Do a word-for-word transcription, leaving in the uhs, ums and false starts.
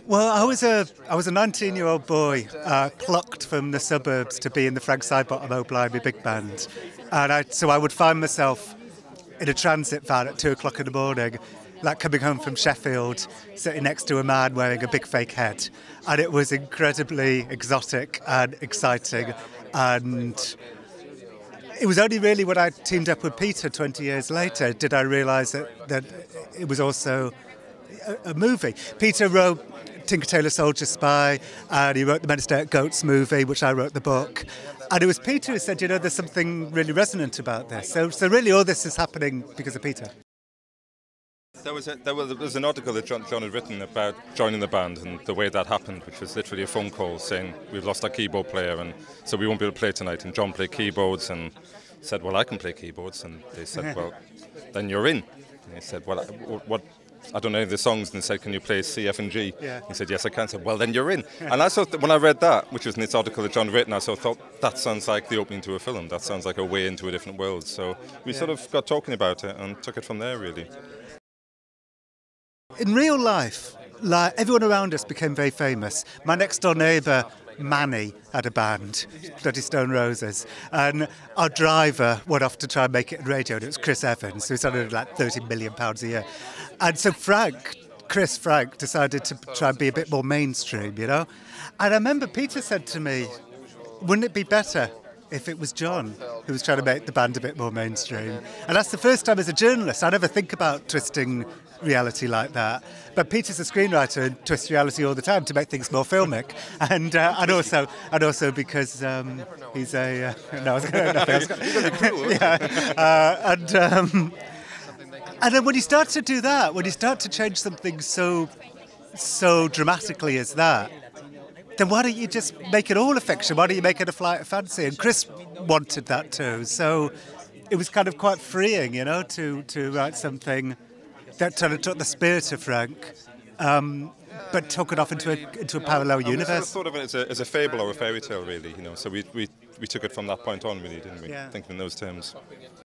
Well, I was a I was a nineteen-year-old boy uh, plucked from the suburbs to be in the Frank Sidebottom Oh Blimey big band, and I, so I would find myself in a transit van at two o'clock in the morning, like coming home from Sheffield, sitting next to a man wearing a big fake head, and it was incredibly exotic and exciting, and it was only really when I teamed up with Peter twenty years later did I realise that, that it was also a, a movie. Peter wrote Tinker Tailor Soldier Spy, and he wrote the Men Stay at Goats movie, which I wrote the book. And it was Peter who said, you know, there's something really resonant about this. So, so really all this is happening because of Peter. There was, a, there was there was an article that John, John had written about joining the band and the way that happened, which was literally a phone call saying we've lost our keyboard player and so we won't be able to play tonight. And John played keyboards and said, well, I can play keyboards. And they said, well, then you're in. And he said, well, what... I don't know any of the songs, and said, can you play C, F and G? Yeah. He said, yes, I can. I said, well, then you're in. And I thought, that when I read that, which was in this article that John had written, I sort of thought, that sounds like the opening to a film. That sounds like a way into a different world. So we yeah. sort of got talking about it and took it from there, really. In real life, like, everyone around us became very famous. My next-door neighbour, Manny, had a band, Bloody Stone Roses, and our driver went off to try and make it in radio, and it was Chris Evans, who's on like thirty million pounds a year. And so Frank, Chris Frank, decided to try and be a bit more mainstream, you know? And I remember Peter said to me, wouldn't it be better if it was John who was trying to make the band a bit more mainstream? And that's the first time as a journalist I never think about twisting reality like that. But Peter's a screenwriter and twists reality all the time to make things more filmic, and uh, and also and also because um, he's a uh, no, I was gonna, nothing. I was gonna, yeah, uh, and um, and then when you start to do that, when you start to change something so so dramatically as that, then why don't you just make it all a fiction? Why don't you make it a flight of fancy? And Chris wanted that too, so it was kind of quite freeing, you know, to to write something that kind of took the spirit of Frank, um, but took it off into a into a parallel and universe. We sort of thought of it as a, as a fable or a fairy tale, really. You know, so we we we took it from that point on, really, didn't we? Yeah. Thinking in those terms.